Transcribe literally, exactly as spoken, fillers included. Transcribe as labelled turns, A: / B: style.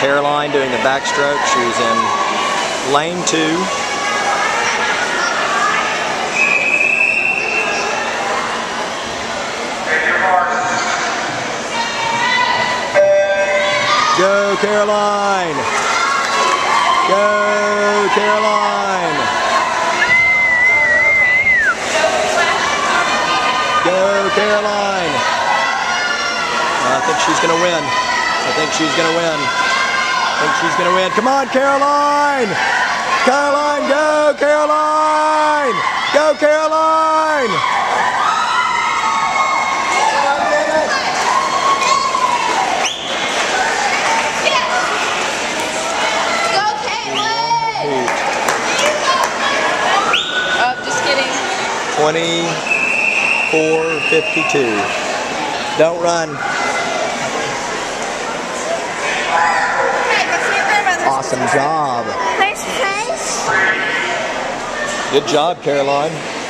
A: Caroline doing the backstroke. She's in lane two. Go Caroline! Go Caroline! Go Caroline! I think she's gonna win. I think she's gonna win. I think she's gonna win. Come on, Caroline! Caroline, go Caroline! Go Caroline! twenty-four fifty-two. Don't run. Awesome job.
B: First place.
A: Good job, Caroline.